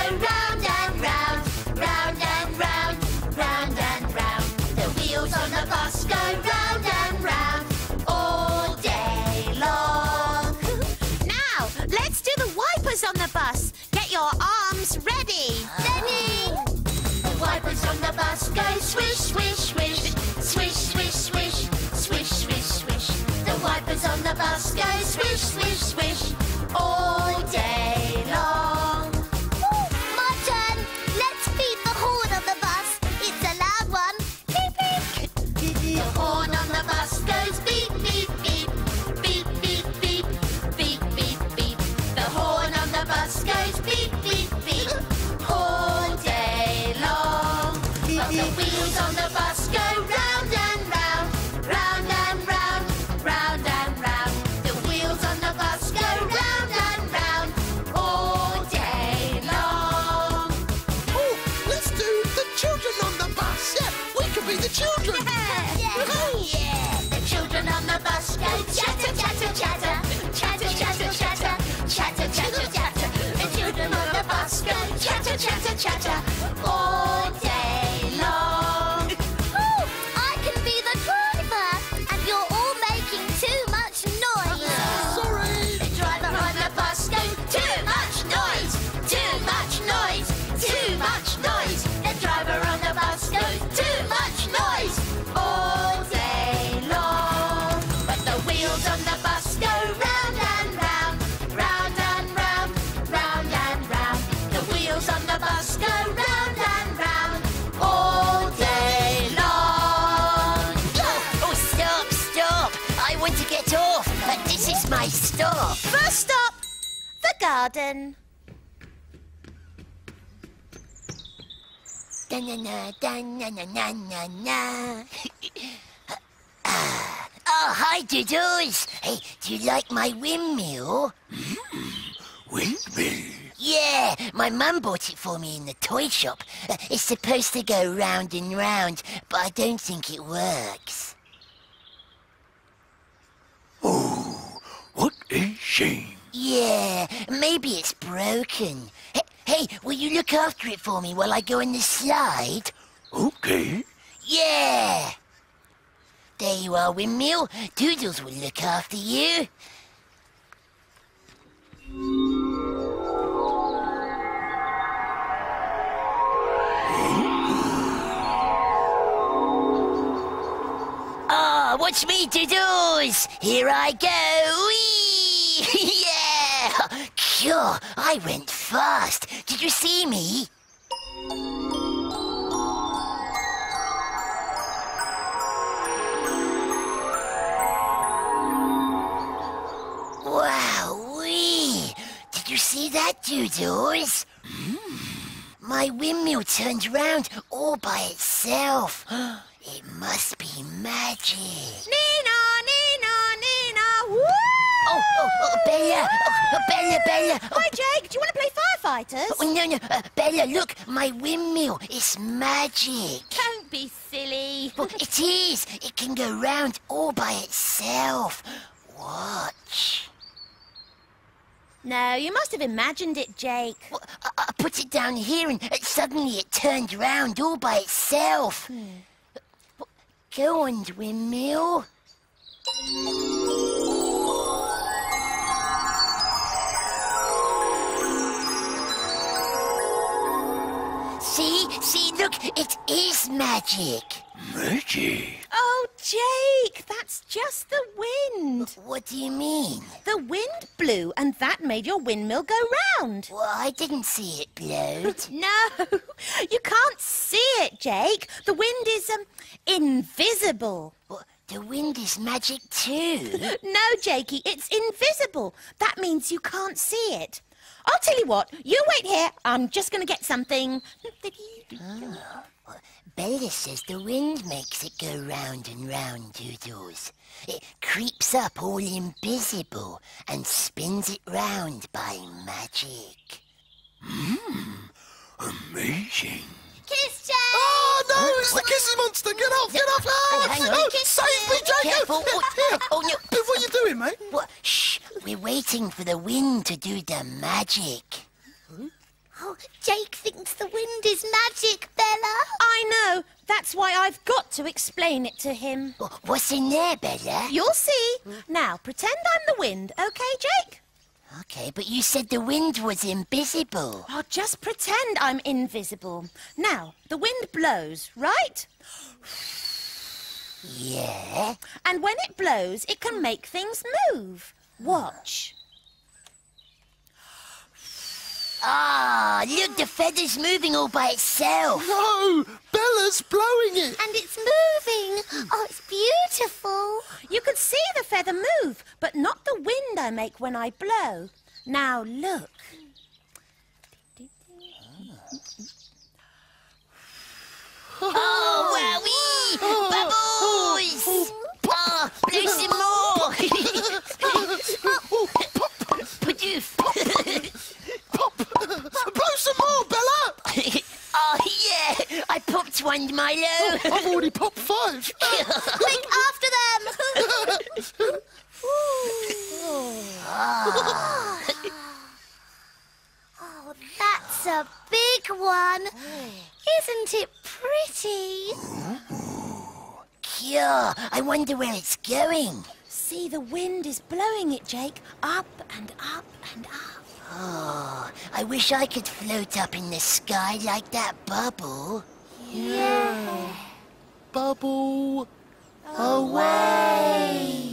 round and round, round and round, round and round. The wheels on the bus go round and round all day long. Now, let's do the wipers on the bus. Get your arms ready. Ready! The wipers on the bus go swish, swish, swish, swish, swish, swish, swish, swish, swish. The wipers on the bus go swish, swish, swish all day long. My turn. Let's beat the horn on the bus. It's a loud one. Beep, beep. The horn on the bus goes beep, beep, beep, beep, beep, beep, beep, beep, beep. The horn on the bus goes beep, beep, beep all day long. But the wheels on the bus go round and round, round and round, round and round. The wheels on the bus go round and round all day long. Oh, let's do the children on the bus. Yeah, we can be the children. Yeah, the children on the bus go chatter, chatter, chatter, chatter, chatter, chatter, chatter, chatter, chatter. The children on the bus go chatter, chatter, chatter all day long. I can be the driver, and you're all making too much noise. Sorry. The driver on the bus goes too much noise, too much noise, too much noise. The driver on the bus goes too much noise all day long. But the wheels on the bus go round and round, round and round, round and round. The wheels on the bus go round and round all day long. Oh, stop, stop! I want to get off, but this is my stop. First stop, the garden. Da-na-na, da-na-na-na-na-na. Oh, hi, Doodles. Hey, do you like my windmill? Windmill. Yeah, my mum bought it for me in the toy shop. It's supposed to go round and round, but I don't think it works. Oh, what a shame. Yeah, maybe it's broken. Hey, will you look after it for me while I go on the slide? Okay. Yeah! There you are, windmill. Doodles will look after you. Ah, watch me, Doodles! Here I go! Whee! Yeah! Sure, I went fast. Did you see me? Wow-wee! Did you see that, Doodles? My windmill turned round all by itself. It must be magic. Nina, Nina, Nina, woo! Oh, Bella! Oh, Bella! Oh, Hi, Jake. Do you want to play firefighters? oh, no, Bella, look, my windmill is magic. Don't be silly. Well, it is. It can go round all by itself. Watch. No, you must have imagined it, Jake. Well, I put it down here and suddenly it turned round all by itself. Well, go on, windmill. See, look, it is magic. Magic. Oh, Jake, that's just the wind. What do you mean? The wind blew and that made your windmill go round. Well, I didn't see it blowed. No, you can't see it, Jake. The wind is, invisible. Well, the wind is magic too. No, Jakey, it's invisible. That means you can't see it. I'll tell you what, you wait here. I'm just going to get something. Bella says the wind makes it go round and round, Doodles. It creeps up all invisible and spins it round by magic. Amazing. Kiss, Jake! Oh, no, it's the kissy monster. Get off, get off. Oh, hang on. Oh, save me, Jacob. Careful. Oh, no. What are you doing, mate? What? Shh, we're waiting for the wind to do the magic. Oh, Jake thinks the wind is magic, Bella. I know. That's why I've got to explain it to him. What's in there, Bella? You'll see. Now, pretend I'm the wind, okay, Jake? Okay, but you said the wind was invisible. Oh, just pretend I'm invisible. Now, the wind blows, right? Yeah? And when it blows, it can make things move. Watch. Ah, look, the feather's moving all by itself. No, Bella's blowing it. And it's moving. Oh, it's beautiful. You can see the feather move, but not the wind I make when I blow. Now, look. Oh, wowee! Bubbles! Oh, blow some more! Poof. Blow some more, Bella. Oh, yeah! I popped one, Milo. I've already popped 5. Quick, after them. Oh, that's a big one. Isn't it pretty? Yeah, I wonder where it's going. See, the wind is blowing it, Jake, up and up and up. Oh, I wish I could float up in the sky like that bubble. Yeah. Bubble Away.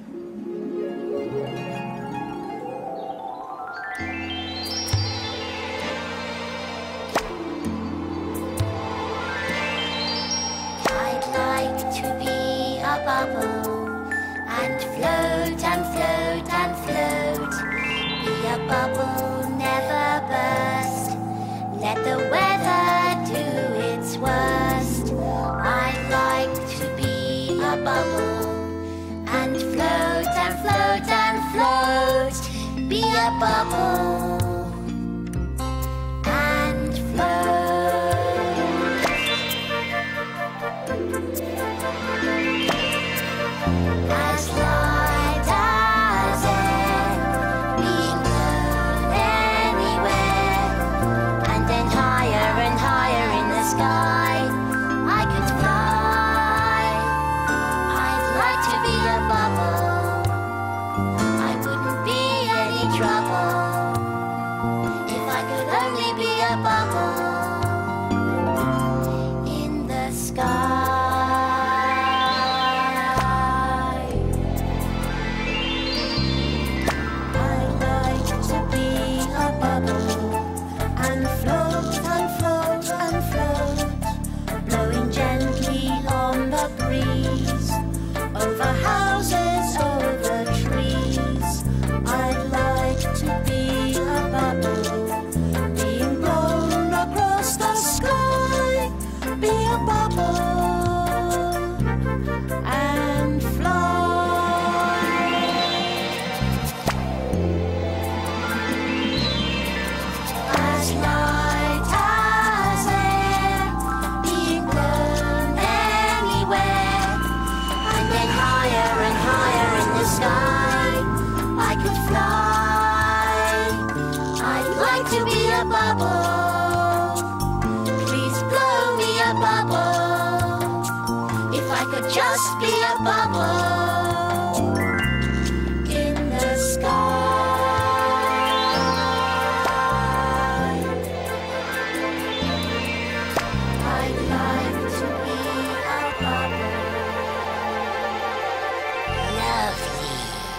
I'd like to be a bubble and float and float and float. Be a bubble, never burst. Let the weather do its worst. I'd like to be a bubble and float and float and float. Be a bubble and float. As light as air, being blown anywhere, and then higher and higher in the sky, I could fly. I'd like to be a bubble. I wouldn't be any trouble if I could only be a bubble in the sky. Just be a bubble in the sky. I'd like to be a bubble. Lovely.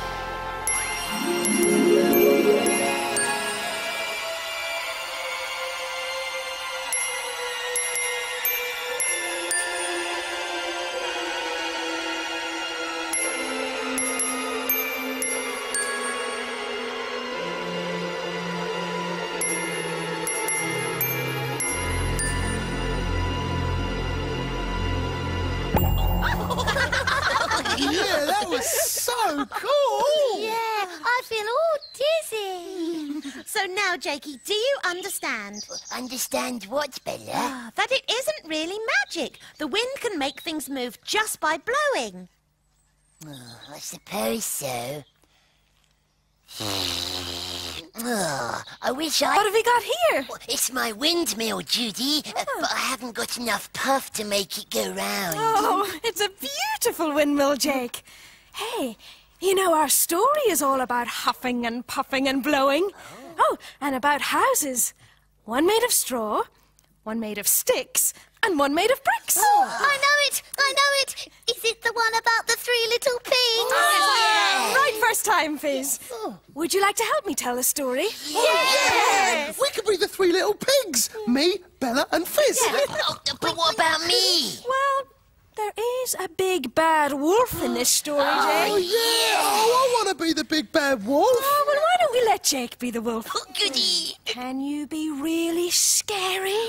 Yeah, that was so cool. Yeah, I feel all dizzy. So now, Jakey, do you understand? Understand what, Bella? That it isn't really magic. The wind can make things move just by blowing. I suppose so. Oh, I wish What have we got here? It's my windmill, Judy, but I haven't got enough puff to make it go round. Oh, it's a beautiful windmill, Jake. Hey, you know our story is all about huffing and puffing and blowing. Oh, and about houses. One made of straw, one made of sticks, and one made of bricks. Oh, I know it! I know it! Is it the one about the three little pigs? Right first time, Fizz. Would you like to help me tell the story? Yeah! We could be the three little pigs. Me, Bella and Fizz. Oh, but what about me? Well, there is a big bad wolf in this story, Oh, Jake. yeah! Oh, I want to be the big bad wolf. Oh, well, why don't we let Jake be the wolf? Oh, goody. Can you be really scary?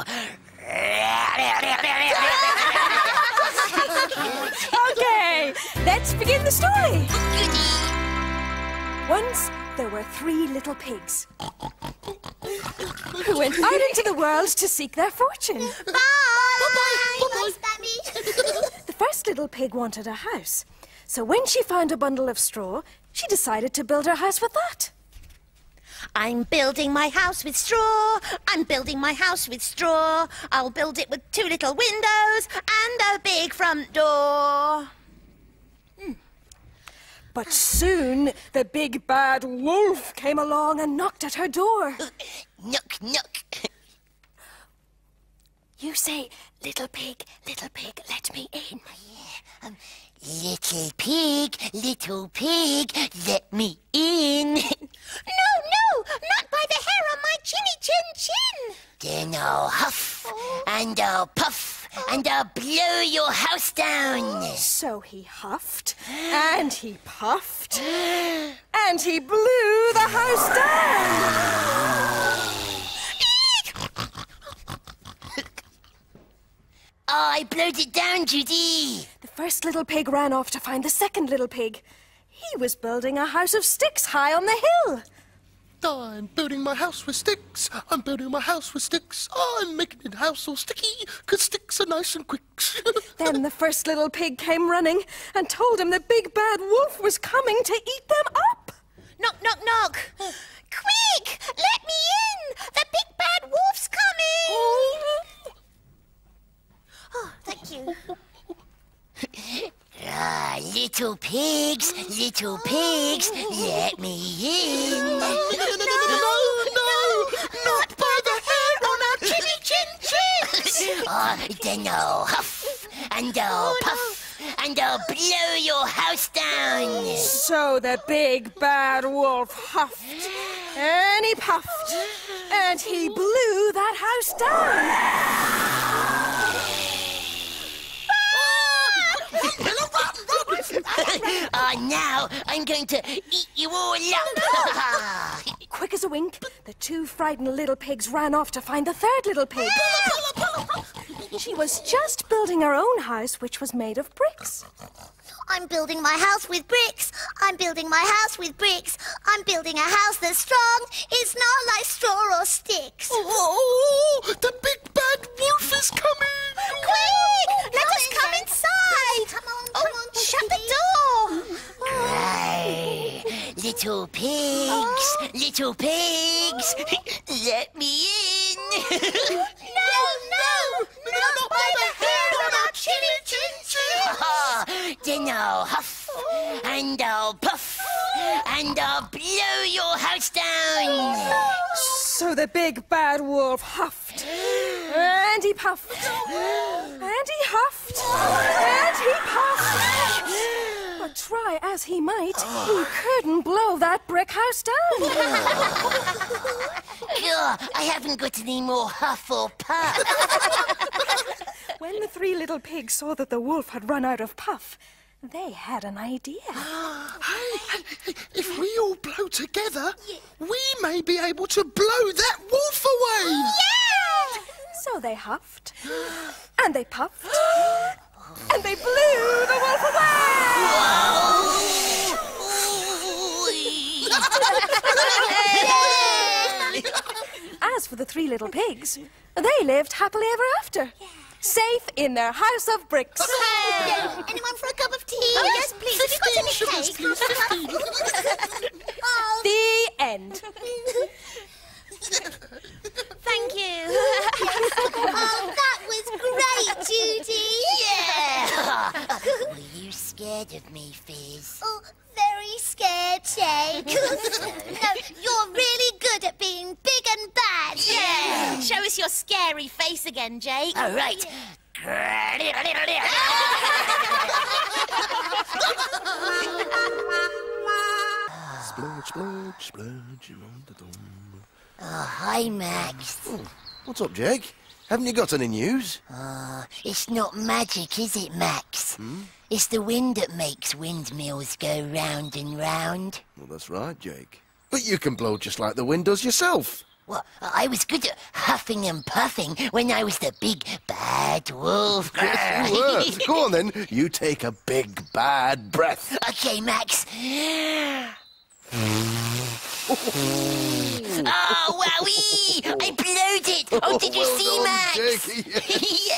Okay, let's begin the story. Once there were three little pigs who went out into the world to seek their fortune. Bye! Bye, Sammy. The first little pig wanted a house, so when she found a bundle of straw, she decided to build her house with that. I'm building my house with straw. I'm building my house with straw. I'll build it with 2 little windows and a big front door. But soon the big bad wolf came along and knocked at her door. Knock, knock. You say, little pig, let me in. Little pig, let me in. No, not by the hair on my chinny chin. Then I'll huff, and I'll puff, and I'll blow your house down. So he huffed, and he puffed, and he blew the house down. I blowed it down, Judy. The first little pig ran off to find the second little pig. He was building a house of sticks high on the hill. I'm building my house with sticks. I'm building my house with sticks. I'm making the house all sticky, 'cause sticks are nice and quick. Then the first little pig came running and told him the big bad wolf was coming to eat them up. Knock, knock, knock. Quick, let me in. The big bad wolf's coming. Oh, thank you. Little pigs, let me in. No, not by the hair on our chinny chin chins. Then I'll huff, and I'll puff, and I'll blow your house down. So the big bad wolf huffed, and he puffed, and he blew that house down. Now I'm going to eat you all up. Quick as a wink, the 2 frightened little pigs ran off to find the third little pig. She was just building her own house, which was made of bricks. I'm building my house with bricks. I'm building my house with bricks. I'm building a house that's strong. It's not like straw or sticks. Oh, the big bad wolf is coming. Quick, let us come inside. Come on. Shut the door. Right. Little pigs, let me in. No, not by the hair on our chinny chin chin. Then I'll huff, and I'll puff, and I'll blow your house down. So the big bad wolf huffed, and he puffed, and he huffed, and he puffed. But try as he might, he couldn't blow that brick house down. I haven't got any more huff or puff. When the 3 little pigs saw that the wolf had run out of puff, they had an idea. Hey, if we all blow together, we may be able to blow that wolf away. Yeah! So they huffed, and they puffed, and they blew the wolf away! As for the 3 little pigs, they lived happily ever after, safe in their house of bricks. Anyone for a cup of tea? Oh, yes, please. Have you got any 15 sugars, cake? please, 15. Oh, The end. Thank you. Oh, that was great, Judy. Yeah! Were you scared of me, Fizz? Oh, very scared, Jake. No, you're really good at being big and bad. Yeah. Show us your scary face again, Jake. All right. Splurge, splurge, splurge. Oh, hi, Max. What's up, Jake? Haven't you got any news? It's not magic, is it, Max? It's the wind that makes windmills go round and round. Well, that's right, Jake. But you can blow just like the wind does yourself. Well, I was good at huffing and puffing when I was the big bad wolf. Yes, you were. Go on, then. You take a big, bad breath. Okay, Max. Oh, wowie! I blowed it! Oh, did you see, Max? Jakey.